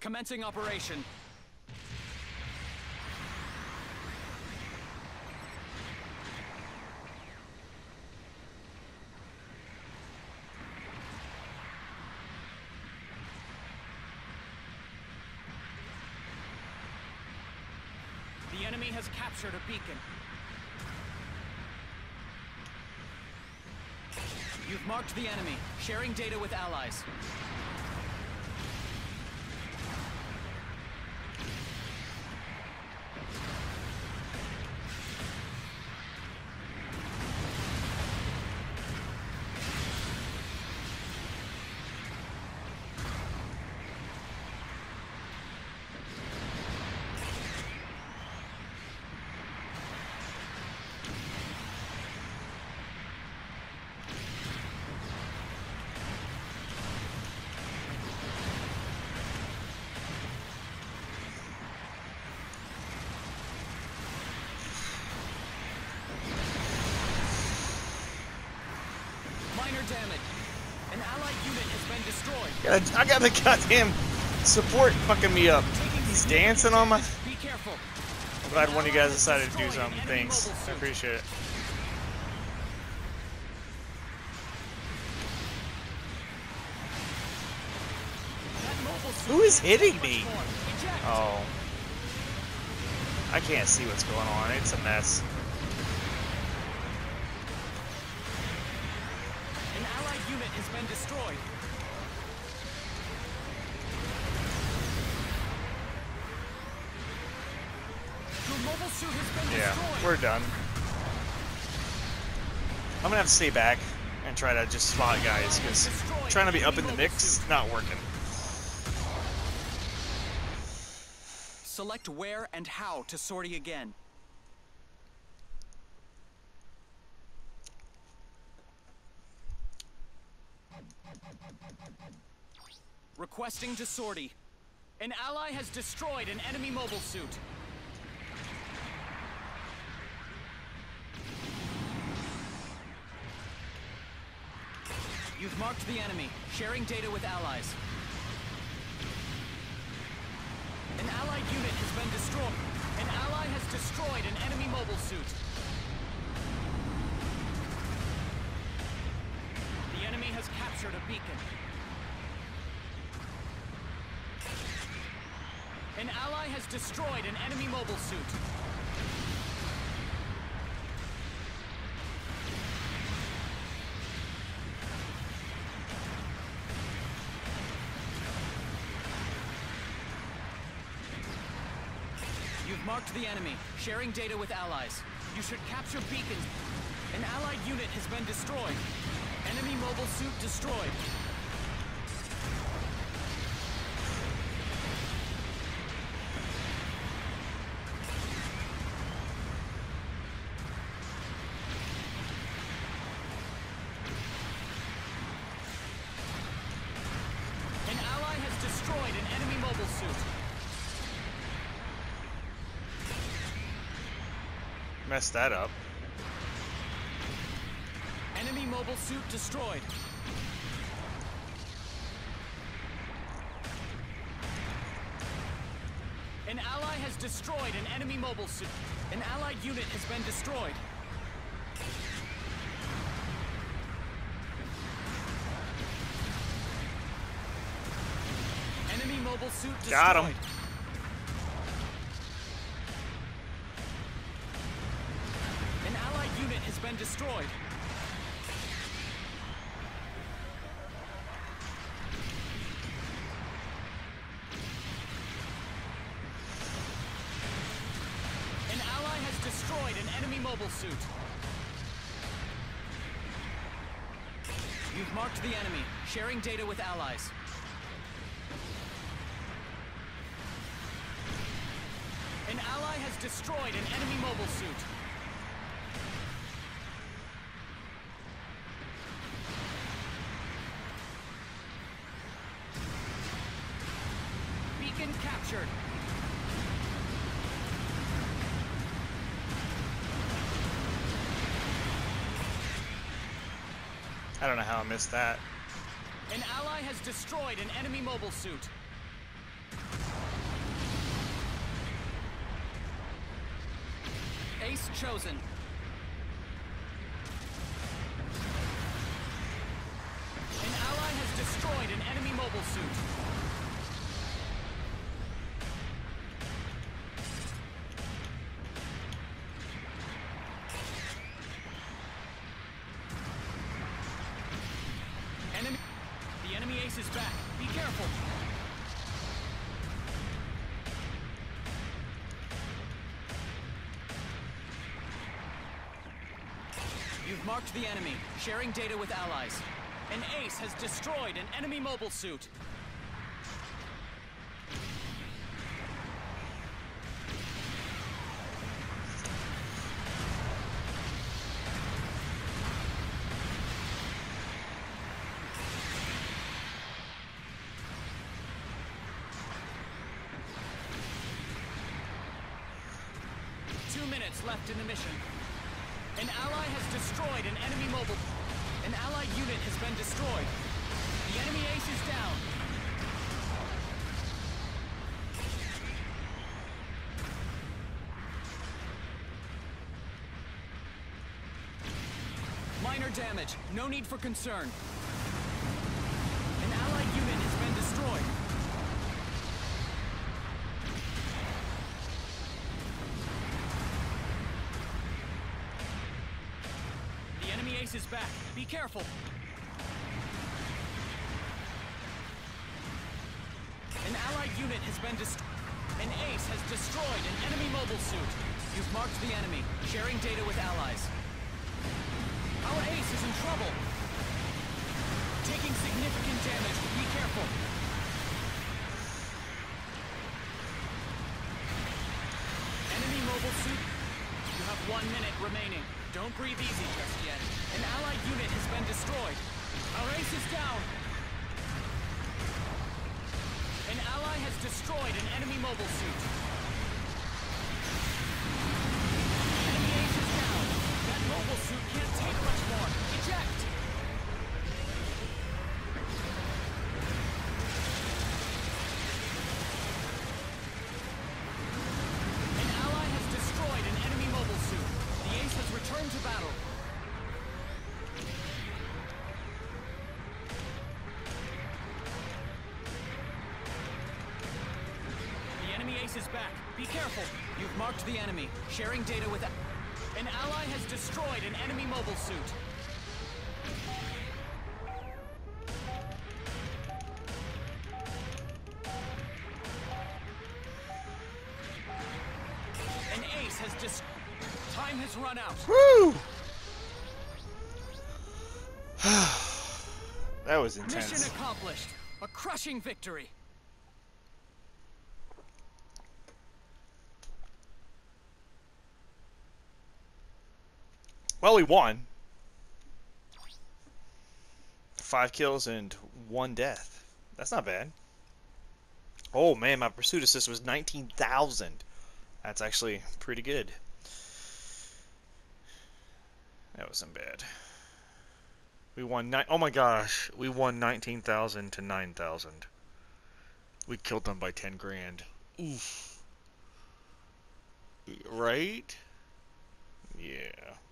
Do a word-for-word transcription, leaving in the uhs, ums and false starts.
commencing operation. The enemy has captured a beacon. You've marked the enemy, sharing data with allies. Minor damage. An allied unit has been destroyed. I got the goddamn support fucking me up. He's dancing on my... Be careful. I'm glad one of you guys decided to do something. Thanks. I appreciate it. Who is hitting me? Oh. I can't see what's going on. It's a mess. An allied unit has been destroyed. Your mobile suit has been Yeah, destroyed. we're done. I'm gonna have to stay back and try to just spot guys, because trying to be up in the mix is not working. Select where and how to sortie again. Requesting to sortie. An ally has destroyed an enemy mobile suit. You've marked the enemy, sharing data with allies. An allied unit has been destroyed. An ally has destroyed an enemy mobile suit. The enemy has captured a beacon. An ally has destroyed an enemy mobile suit. You've marked the enemy, sharing data with allies. You should capture beacons. An allied unit has been destroyed. Enemy mobile suit destroyed. An ally has destroyed an enemy mobile suit. Messed that up. Enemy mobile suit destroyed. An ally has destroyed an enemy mobile suit. An allied unit has been destroyed. Enemy mobile suit destroyed. Got him. An allied unit has been destroyed. An ally has destroyed an enemy mobile suit. You've marked the enemy, sharing data with allies. An ally has destroyed an enemy mobile suit. Beacon captured. I don't know how I missed that. An ally has destroyed an enemy mobile suit. Ace chosen. An ally has destroyed an enemy mobile suit. Enemy... The enemy ace is back. Be careful. You've marked the enemy, sharing data with allies. An ace has destroyed an enemy mobile suit. Two minutes left in the mission. An ally has destroyed an enemy mobile. An allied unit has been destroyed. The enemy ace is down. Minor damage. No need for concern. An allied unit has been destroyed. The enemy ace is back. Be careful. An allied unit has been destroyed. An ace has destroyed an enemy mobile suit. You've marked the enemy, sharing data with allies. Our ace is in trouble. Taking significant damage. Be careful. Enemy mobile suit. You have one minute remaining. Don't breathe easy just yet. An allied unit has been destroyed. Our ace is down. An ally has destroyed an enemy mobile suit. Enemy ace is down. That mobile suit can't take much more. Eject! An ally has destroyed an enemy mobile suit. The ace has returned to battle. The enemy ace is back. Be careful. You've marked the enemy, sharing data with... An ally has destroyed an enemy mobile suit. An ace has dis... Time has run out. Woo! That was intense. Mission accomplished. A crushing victory. Well, we won. Five kills and one death. That's not bad. Oh man, my pursuit assist was nineteen thousand. That's actually pretty good. That wasn't bad. We won nine. Oh my gosh, we won nineteen thousand to nine thousand. We killed them by ten grand. Oof. Right? Yeah.